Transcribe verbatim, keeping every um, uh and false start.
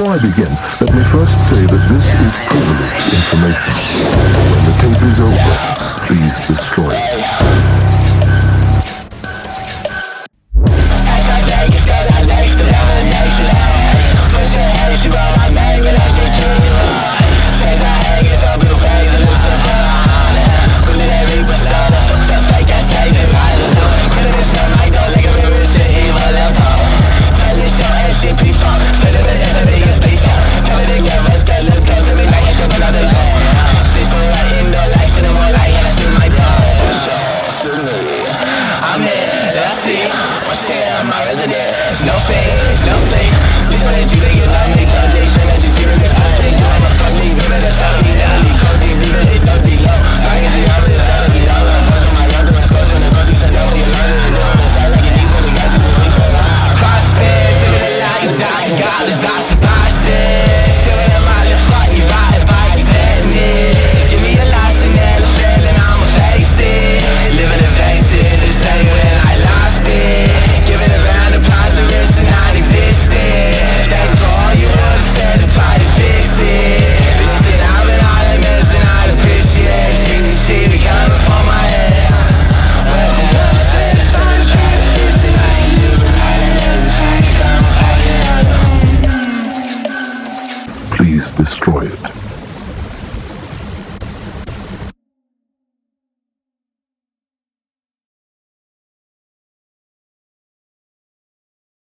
Before I begin, let me first say that this is privileged information. When the tape is over, please destroy it. No fake, no sleep. Please don't let you think you love me. Don't take friend that you see with me. I say you almost fuck me. Give it a stop me. Never be cold, be leave it, don't be low. I can see all of this, all of it, all of it. Fuck my guns, I'm close when the grocery store know you learn it. You know that like you need when we got you, we put on. Process, give it a light, John, God is our surprises. Shit with a mind, fuck you, right, right, technique. Give me a license, and a feeling, I'ma face it. Living evasive, the same when I lost it. Give it a round of applause, the rest of non-existent. Thanks for all you understand and try to fix it. Listen, I've been all that mess and I'd appreciate shit. This shit be coming from my head. Well, I'm gonna say the try to try to fix it. I ain't losing all that mess and trying to come up out of your. Please destroy it.